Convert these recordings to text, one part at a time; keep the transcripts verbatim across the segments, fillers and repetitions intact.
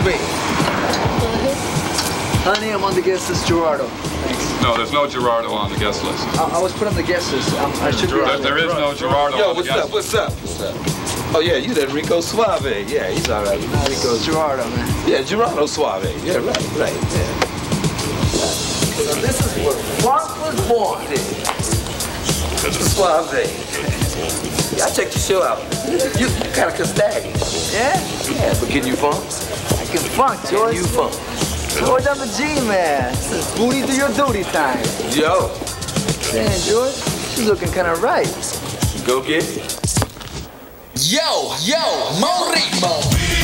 B. Honey, I'm on the guest list, Gerardo. Thanks. No, there's no Gerardo on the guest list. I, I was put on the guest list. I'm, I should be. There, there is no Gerardo Yo, on the what's guest up? What's up? What's up? Oh yeah, you that Rico Suave. Yeah, he's all right. No, Rico Gerardo, man. Yeah, Gerardo Suave. Yeah, right, right. Yeah. So this is where funk was born. Suave. Yeah, I checked your show out. You, you kind of castaggy. Yeah? Yeah, but can you funk? I can funk, George. Can you funk? George, I'm the G-man. Booty do your duty time. Yo. Damn, George, she's looking kind of right. Go get it. Yo, yo, Mo Ritmo.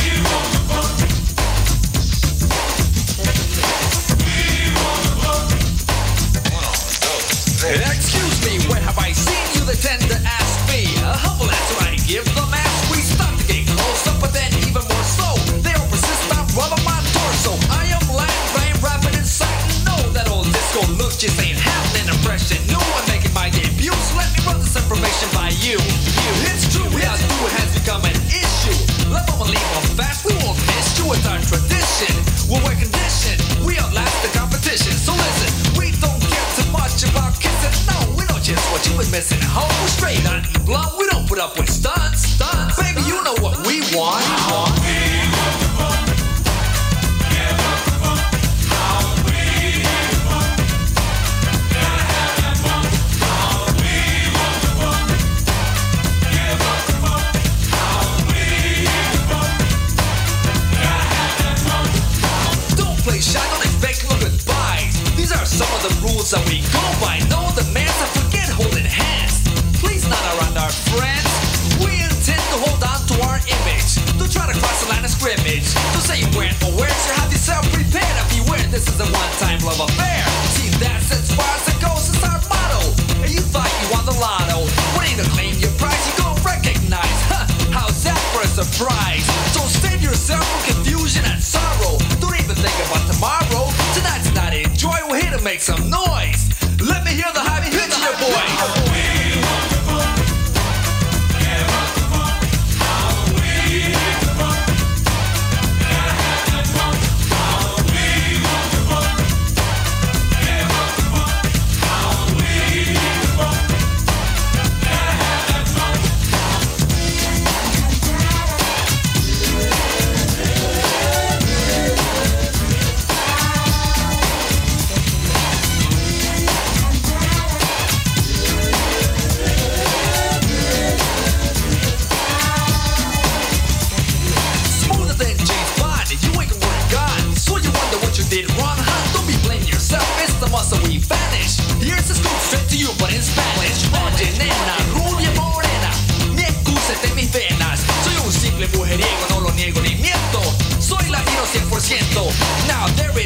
Excuse me, when have I seen you? They tend to ask me. A humble answer I give them as we start to get closer, but then even more so, they all persist on rubbing my torso. I am Lang Bang, rapping inside. Know that old disco look just ain't having an impression. New one making my debut, so let me run this information by you. It's true, how to do it has become an issue. Love them and leave them fast, we won't miss you. It's our tradition, we're well conditioned. We outlast the competition, so listen, we don't care too much about kissing. No, we know just what you've been missing. Home, we're straight on blunt, we don't put up with stunts. Stunts, baby, you know what we want. want. Some of the rules that we go by. No demands and forget holding hands. Please not around our friends. We intend to hold on to our image. Don't try to cross the line of scrimmage. Don't say you weren't aware, so have yourself prepared. And beware, this is a one-time love affair. See, that's as far as it goes, it's our motto. And you thought you won the lotto. Waiting to claim your prize, you gon' recognize. Huh, how's that for a surprise? So save yourself from confusion and sorrow. Don't even think about tomorrow. Tonight's not enjoy, we're here to make some noise. Let me hear the high pitch, your boy. So we vanish. Here's a scoop straight to you, but in Spanish. Oye, nena, rubia morena, mi excúsete mis venas. Soy un simple mujeriego, no lo niego ni miento. Soy latino cien por ciento. Now there